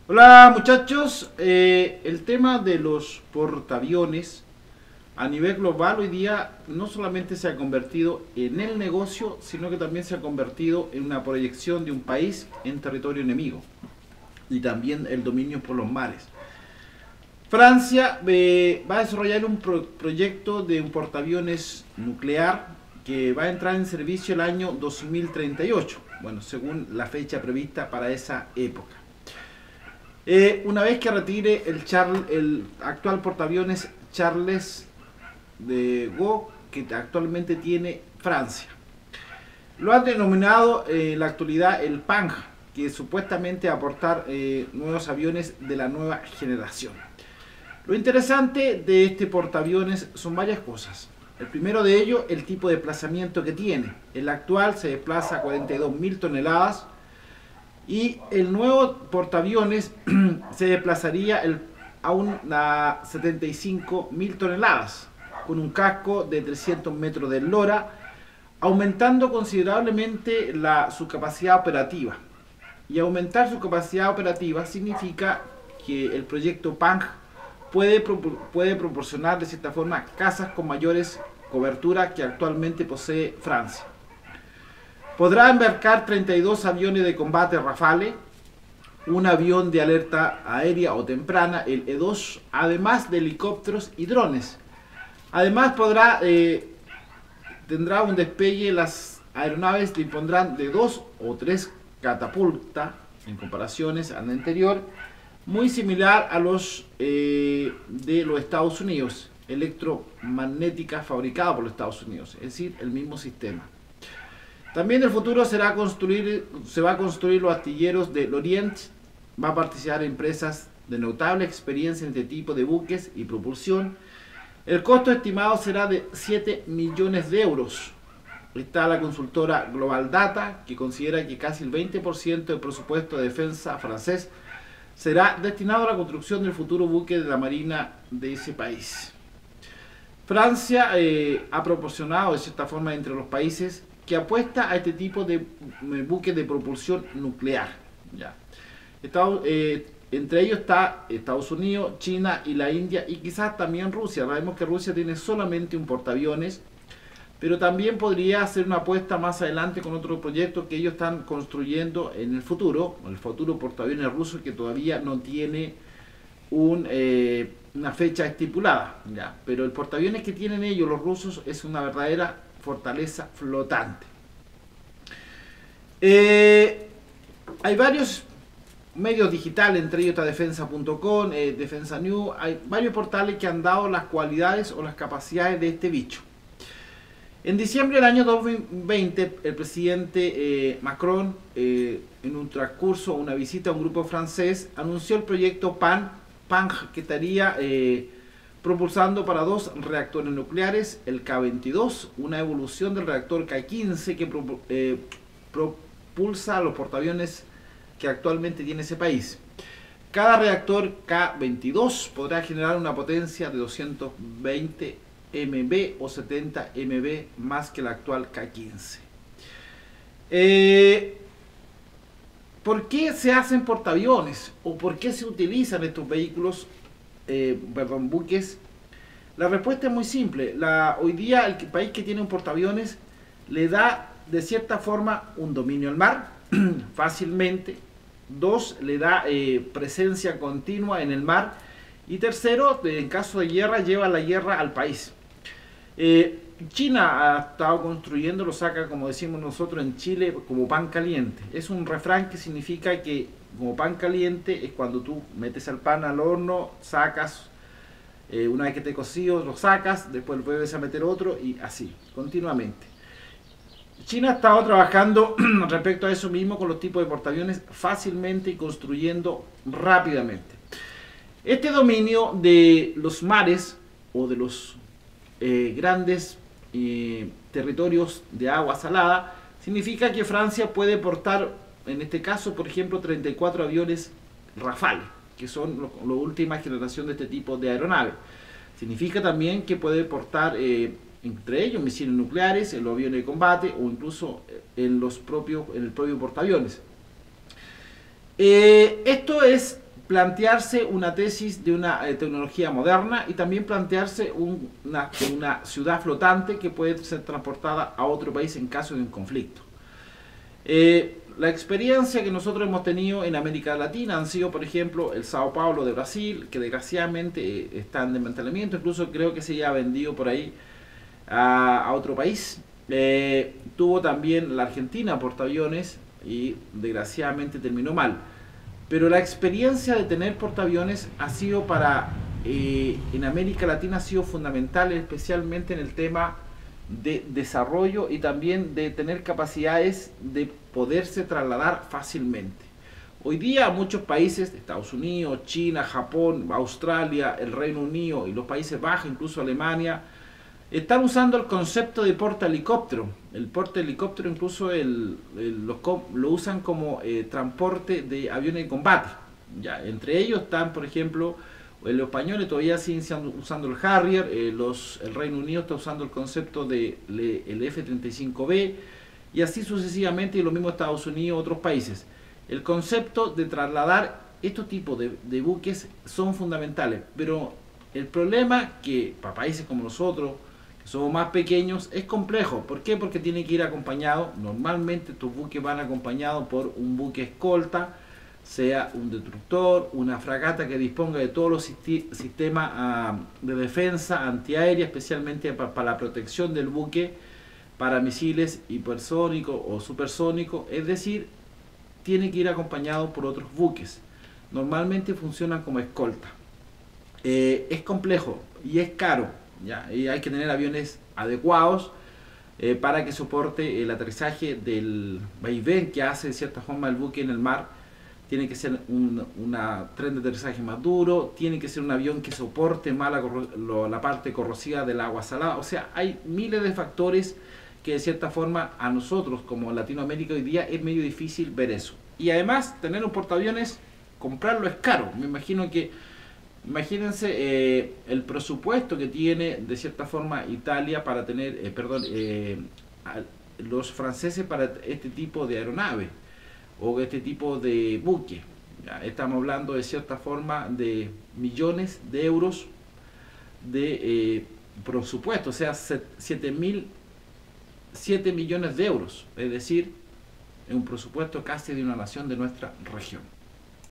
Hola muchachos, el tema de los portaaviones a nivel global hoy día no solamente se ha convertido en el negocio, sino que también se ha convertido en una proyección de un país en territorio enemigo y también el dominio por los mares. Francia va a desarrollar un proyecto de un portaaviones nuclear que va a entrar en servicio el año 2038, bueno, según la fecha prevista para esa época. Una vez que retire el actual portaaviones Charles de Gaulle que actualmente tiene Francia. Lo han denominado en la actualidad el PANG, que supuestamente aportar nuevos aviones de la nueva generación. Lo interesante de este portaaviones son varias cosas. El primero de ellos, el tipo de desplazamiento que tiene. El actual se desplaza a 42.000 toneladas. Y el nuevo portaaviones se desplazaría a 75.000 toneladas, con un casco de 300 metros de eslora, aumentando considerablemente su capacidad operativa. Y aumentar su capacidad operativa significa que el proyecto PANG puede proporcionar de cierta forma cazas con mayores coberturas que actualmente posee Francia. Podrá embarcar 32 aviones de combate Rafale, un avión de alerta aérea o temprana, el E-2, además de helicópteros y drones. Además tendrá un despegue, las aeronaves dispondrán de 2 o 3 catapultas, en comparaciones al anterior, muy similar a los de los Estados Unidos, electromagnéticas fabricadas por los Estados Unidos, es decir, el mismo sistema. También en el futuro se va a construir los astilleros de Lorient. Va a participar empresas de notable experiencia en este tipo de buques y propulsión. El costo estimado será de 7 millones de euros. Está la consultora Global Data, que considera que casi el 20% del presupuesto de defensa francés será destinado a la construcción del futuro buque de la marina de ese país. Francia ha proporcionado de cierta forma entre los países que apuesta a este tipo de buques de propulsión nuclear. Ya. Entre ellos está Estados Unidos, China y la India y quizás también Rusia. Sabemos que Rusia tiene solamente un portaaviones, pero también podría hacer una apuesta más adelante con otro proyecto que ellos están construyendo en el futuro portaaviones ruso que todavía no tiene una fecha estipulada. Ya. Pero el portaaviones que tienen ellos, los rusos, es una verdadera fortaleza flotante. Hay varios medios digitales, entre ellos está defensa.com, Defensa News, hay varios portales que han dado las cualidades o las capacidades de este bicho. En diciembre del año 2020, el presidente Macron, en un transcurso, una visita a un grupo francés, anunció el proyecto PANG, que estaría propulsando para 2 reactores nucleares, el K-22, una evolución del reactor K-15 que propulsa a los portaaviones que actualmente tiene ese país. Cada reactor K-22 podrá generar una potencia de 220 MB o 70 MB más que el actual K-15. ¿Por qué se hacen portaaviones? ¿O por qué se utilizan estos vehículos? Buques. La respuesta es muy simple. Hoy día el país que tiene un portaaviones le da de cierta forma un dominio al mar fácilmente. 2, le da presencia continua en el mar. Y tercero, en caso de guerra, lleva la guerra al país. China ha estado construyendo, lo saca, como decimos nosotros en Chile, como pan caliente. Es un refrán que significa que como pan caliente es cuando tú metes el pan al horno, sacas, una vez que te cocido, lo sacas, después vuelves a meter otro y así, continuamente. China ha estado trabajando respecto a eso mismo con los tipos de portaaviones fácilmente y construyendo rápidamente. Este dominio de los mares o de los grandes territorios de agua salada significa que Francia puede portar, en este caso, por ejemplo, 34 aviones Rafale, que son la última generación de este tipo de aeronaves. Significa también que puede portar entre ellos misiles nucleares, en los aviones de combate o incluso en el propio portaaviones. Esto es plantearse una tesis de una tecnología moderna y también plantearse una ciudad flotante que puede ser transportada a otro país en caso de un conflicto. La experiencia que nosotros hemos tenido en América Latina han sido, por ejemplo, el Sao Paulo de Brasil, que desgraciadamente está en desmantelamiento, incluso creo que se ya ha vendido por ahí a otro país. Tuvo también la Argentina portaaviones y desgraciadamente terminó mal. Pero la experiencia de tener portaaviones ha sido en América Latina ha sido fundamental, especialmente en el tema de desarrollo y también de tener capacidades de poderse trasladar fácilmente. Hoy día muchos países, Estados Unidos, China, Japón, Australia, el Reino Unido y los Países Bajos, incluso Alemania, están usando el concepto de portahelicóptero. El portahelicóptero incluso lo usan como transporte de aviones de combate. Ya, entre ellos están, por ejemplo, los españoles todavía siguen usando el Harrier, el Reino Unido está usando el concepto del F-35B, y así sucesivamente, y lo mismo Estados Unidos, otros países. El concepto de trasladar estos tipos de buques son fundamentales, pero el problema que para países como nosotros, que somos más pequeños, es complejo. ¿Por qué? Porque tiene que ir acompañado, normalmente tus buques van acompañados por un buque escolta, sea un destructor, una fragata que disponga de todos los sistemas de defensa antiaérea, especialmente para la protección del buque, para misiles hipersónicos o supersónicos, es decir, tiene que ir acompañado por otros buques. Normalmente funcionan como escolta. Es complejo y es caro, ¿ya? Y hay que tener aviones adecuados para que soporte el aterrizaje del vaivén que hace de cierta forma el buque en el mar. Tiene que ser un tren de aterrizaje más duro, tiene que ser un avión que soporte más la parte corrosiva del agua salada. O sea, hay miles de factores que de cierta forma a nosotros como Latinoamérica hoy día es medio difícil ver eso. Y además tener un portaaviones, comprarlo es caro. Imagínense el presupuesto que tiene de cierta forma Italia para tener, los franceses para este tipo de aeronave o este tipo de buque. Ya estamos hablando de cierta forma de millones de euros de presupuesto, o sea, 7 millones de euros, es decir, es un presupuesto casi de una nación de nuestra región.